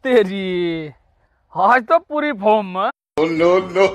तेरी आज तो पूरी फॉर्म में। No no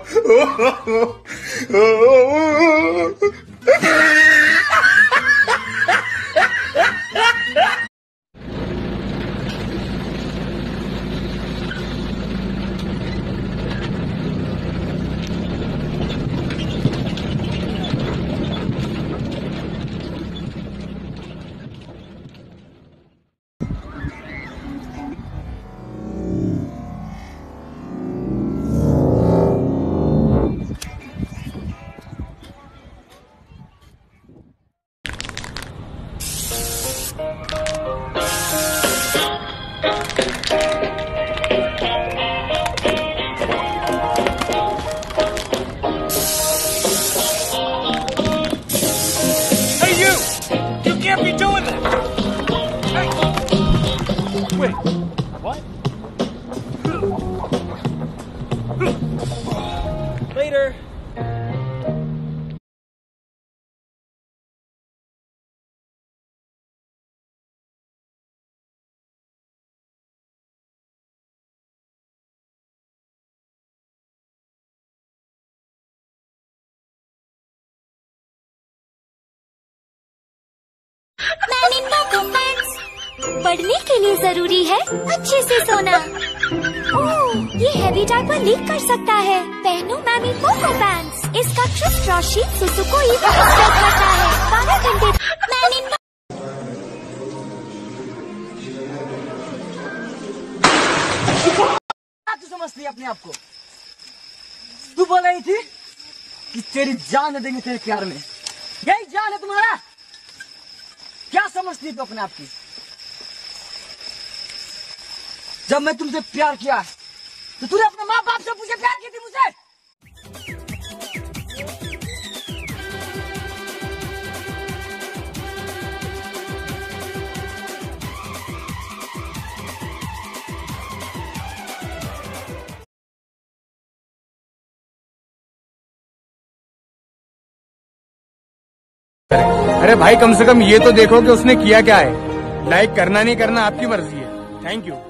Later. पढ़ने के लिए जरूरी है अच्छे से सोना। ओह, ये हैवी डायपर लीक कर सकता है। पहनो मैमी कोको पैंट्स। इसका क्रिस्प राशि सुसुकोई करता है। 12 घंटे मैमी। तू समझती है अपने आप को? तू बोल रही थी कि तेरी जान दे देंगे तेरे प्यार में। यही जान है तुम्हारा। क्या समझती तू अपने आप की? जब मैं तुमसे प्यार किया तो तूने अपने माँ बाप से पूछे प्यार की थी मुझसे? अरे भाई कम से कम ये तो देखो कि उसने किया क्या है। लाइक करना नहीं करना आपकी मर्जी है। Thank you.